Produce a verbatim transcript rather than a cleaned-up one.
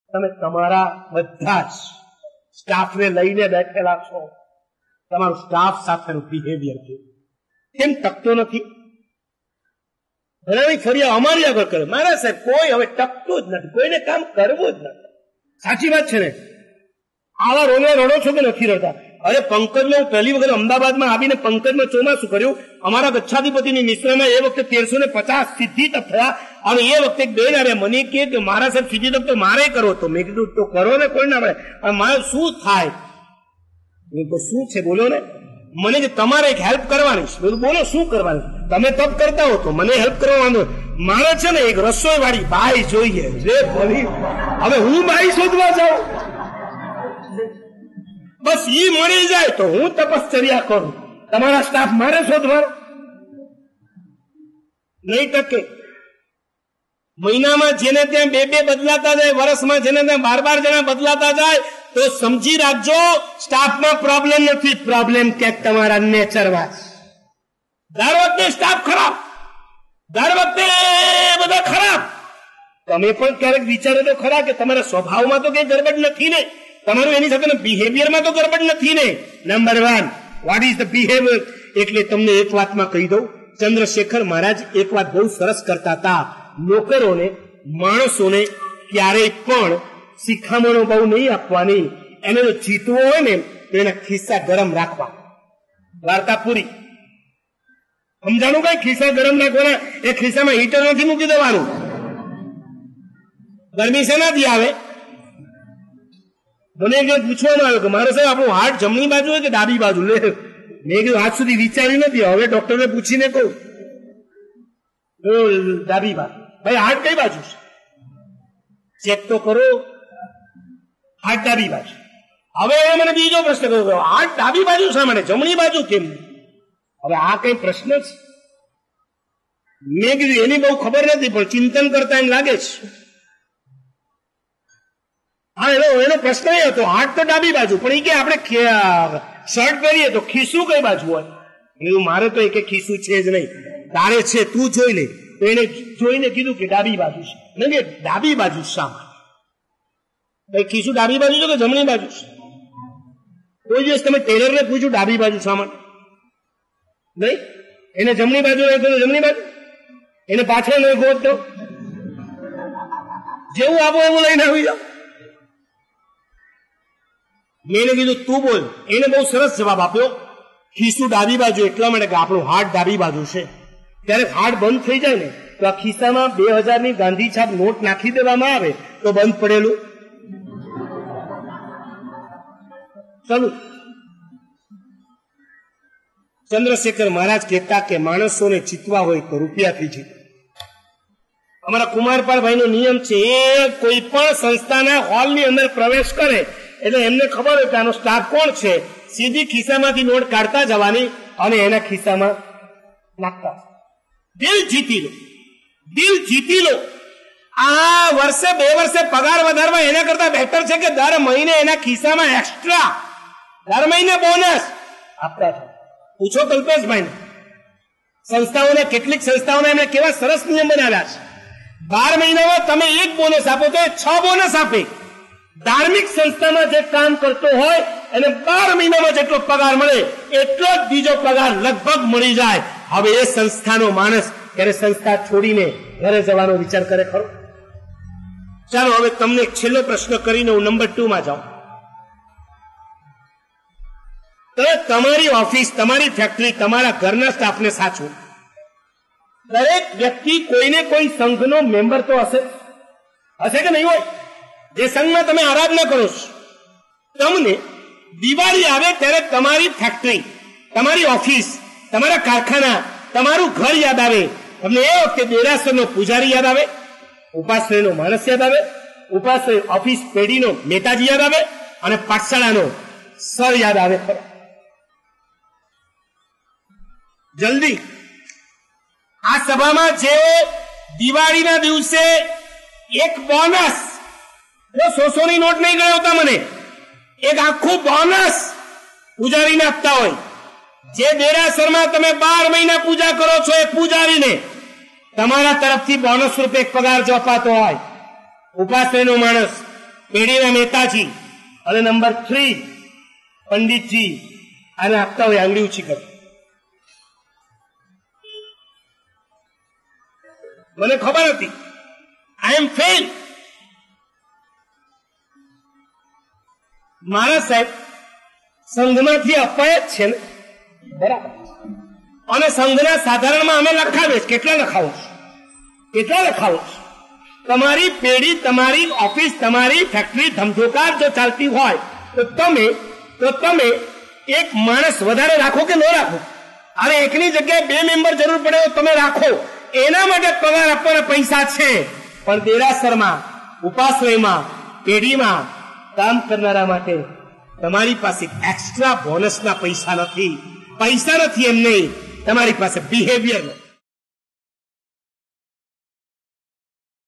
તમે તમારા બધા જ સ્ટાફને લઈને બેઠેલા છો, તમારું સ્ટાફ સાથેનું બિહેવિયર કેમ ટકતો નથી? ઘણાની ફરિયાદ અમારી આગળ કરે, મારા સાહેબ કોઈ હવે ટકતું જ નથી, કોઈને કામ કરવું જ નથી. સાચી વાત છે ને? આવા રોને રડો છો કે નથી રડતા? અરે પંકજમાં પહેલી વખત અમદાવાદમાં આવીને પંકજમાં ચોમાસું કર્યું. અમારા ગચ્છાધિપતિની નિશ્રામાં એ વખતે તેરસો ને પચાસ સિદ્ધિ તપ થયા, અને એ વખતે બેન આવ્યા મને કે મારા સાહેબ સિદ્ધિ તપ તો મારે કરો. તો મેં કીધું તો કરો ને, કોઈ ના પડે. મારે શું થાય? તો શું છે બોલો ને? મને કે તમારે એક હેલ્પ કરવાની છે. બોલો શું કરવાની? તમે તપ કરતા હો તો મને હેલ્પ કરવા વાંધો. મારે છે ને એક રસોઈ વાળી બાઈ જોઈએ. હવે હું બાઈ શોધવા જાઉં? બસ ઈ મળી જાય તો હું તપશ્ચર્યા કરું. તમારા સ્ટાફ મારે શોધવાનો નહીં ટકે. મહિનામાં જેને ત્યાં બે બે બદલાતા જાય, વર્ષમાં જેને ત્યાં બાર બાર જણા બદલાતા જાય, તો સમજી રાખજો સ્ટાફમાં પ્રોબ્લેમ નથી, પ્રોબ્લેમ ક્યાંક તમારા નેચરમાં. દર વખતે સ્ટાફ ખરાબ, દર વખતે બધા ખરાબ. તમે પણ ક્યારેક વિચારો તો ખરા કે તમારા સ્વભાવમાં તો કઈ ગડબડ નથી ને, તમારું એની સાથે બિહેવિયરમાં તો ગડબડ નથી ને. Number one, what is the behaviour? એટલે તમને એક વાતમાં કહી દઉં, ચંદ્રશેખર મહારાજ એક વાત બહુ સરસ કરતા હતા. નોકરોને, માણસોને ક્યારેય પણ શિખામણો બહુ નહીં આપવાની. એને જો જીતવો હોય ને તો એના ખિસ્સા ગરમ રાખવા. વાર્તા પૂરી. સમજાણું? કઈ ખિસ્સા ગરમ રાખવાના? એ ખિસ્સામાં હીટર નથી મૂકી દેવાનું. ગરમી શેનાથી આવે? મને એક પૂછવામાં આવ્યું કે મારે સાહેબ આપણું હાર્ટ જમણી બાજુ હોય કે ડાબી બાજુ? લે, મેં કીધું આજ સુધી વિચાર્યું નથી, હવે ડોક્ટરને પૂછીને કહું. ડાબી બાજુ. ભાઈ હાર્ટ કઈ બાજુ છે? ચેક તો કરો. હાર્ટ ડાબી બાજુ. હવે એ મને બીજો પ્રશ્ન કર્યો, હાર્ટ ડાબી બાજુ શા માટે, જમણી બાજુ કેમ? હવે આ કઈ પ્રશ્ન છે? મેં કીધું એની બહુ ખબર નથી, પણ ચિંતન કરતા એમ લાગે છે. હા, એનો એનો પ્રશ્ન એ હતો, હાથ તો ડાબી બાજુ, પણ એ કે આપણે શર્ટ પહેરીએ તો ખિસ્સું કઈ બાજુ હોય? એવું મારે તો એક ખિસ્સું છે જ નહીં, તારે છે, તું જોઈ લે. તો એને જોઈને કીધું કે ડાબી બાજુ છે. નહીં કે ડાબી બાજુ શા માટે? ભાઈ ખિસ્સું ડાબી બાજુ છે કે જમણી બાજુ છે? કોઈ દિવસ તમે ટેલરને પૂછ્યું ડાબી બાજુ શા માટે? નહીં. એને જમણી બાજુ રહે તો જમણી બાજુ, એને પાછળ નહીં ગોત તો જેવું આપો એવું લઈને આવી જાઓ. મેં એને કીધું તું બોલ. એને બહુ સરસ જવાબ આપ્યો, ખિસ્સું ડાબી બાજુ એટલા માટે કે આપણું હાર્ટ ડાબી બાજુ છે. ત્યારે હાર્ટ બંધ થઈ જાય ને તો આ ખિસ્સામાં બે હજાર ની ગાંધી છાપ નોટ નાખી દેવામાં આવે તો બંધ પડેલું ચાલુ. ચંદ્રશેખર મહારાજ કહેતા કે માણસોને જીતવા હોય તો રૂપિયાથી જીતો. અમારા કુમારપાળ નો નિયમ છે, એ કોઈ પણ સંસ્થાના હોલની અંદર પ્રવેશ કરે એટલે એમને ખબર હોય કે આનો સ્ટાફ કોણ છે, સીધી ખિસ્સામાંથી નોટ કાઢતા જવાની અને એના ખિસ્સામાં નાખતા. દિલ જીતી લો, દિલ જીતી લો. આ વર્ષે બે વર્ષે પગાર વધારવા એના કરતા બેટર છે કે દર મહિને એના ખિસ્સામાં એક્સ્ટ્રા, દર મહિને બોનસ આપતા થાય. પૂછો કલ્પેશભાઈને. સંસ્થાઓને, કેટલીક સંસ્થાઓને એમને કેવા સરસ નિયમ બનાવ્યા છે. બાર મહિનામાં તમે એક બોનસ આપો તો એ છ બોનસ આપે. ધાર્મિક સંસ્થામાં જે કામ કરતો હોય એને બાર મહિનામાં જેટલો પગાર મળે એટલો જ બીજો પગાર લગભગ મળી જાય. હવે એ સંસ્થાનો માણસ ત્યારે સંસ્થા છોડીને ઘરે જવાનો વિચાર કરે ખરો? ચાલો હવે તમને એક છેલ્લો પ્રશ્ન કરીને હું નંબર ટુ માં જાઉં. તો તમારી ઓફિસ, તમારી ફેક્ટરી, તમારા ઘરના સ્ટાફને સાચવું. દરેક વ્યક્તિ કોઈને કોઈ સંઘનો મેમ્બર તો હશે, હશે કે નહીં હોય? જે સંઘમાં તમે આરાધના કરો છો, તમને દિવાળી આવે ત્યારે તમારી ફેક્ટરી, તમારી ઓફિસ, તમારા કારખાના, તમારું ઘર યાદ આવે. તમને એ વખતે દેરાસરનો પૂજારી યાદ આવે, ઉપાશ્રયનો માણસ યાદ આવે, ઉપાશ્રય ઓફિસ પેઢીનો નેતાજી યાદ આવે અને પાઠશાળાનો સર યાદ આવે. ખરો જલ્દી આ સભામાં જે દિવાળીના દિવસે એક બોનસ, સોસોની નોટ નહીં ગણાવતા મને, એક આખું બોનસ પૂજારીને આપતા હોય. જે દેરાસરમાં તમે બાર મહિના પૂજા કરો છો એ પૂજારીને તમારા તરફથી બોનસ રૂપે એક પગાર જો અપાતો હોય, ઉપાશ્રયનો માણસ પેઢીના નેતાજી અને નંબર થ્રી પંડિતજી આને આપતા હોય આંગળી ઊંચી કરો. મને ખબર હતી આઈ એમ ફેલ. મારા સાહેબ સંઘમાંથી અપાય જ છે ને, બરાબર. અને સંઘના સાધારણમાં અમે લખાવે કેટલા લખાવો કેટલા લખાવો તમારી પેઢી, તમારી ઓફિસ, તમારી ફેક્ટરી ધમધોકાર જો ચાલતી હોય તો તમે તો તમે એક માણસ વધારે રાખો કે ન રાખો? અરે એકની જગ્યાએ બે મેમ્બર જરૂર પડે તો તમે રાખો. એના માટે પગાર આપવાના પૈસા છે. પણ દેરાસરમાં, ઉપાશ્રયમાં, પેઢીમાં કામ કરનારા માટે તમારી પાસે એક્સ્ટ્રા બોનસના પૈસા નથી. પૈસા નથી એમ નહીં, તમારી પાસે બિહેવિયર નથી.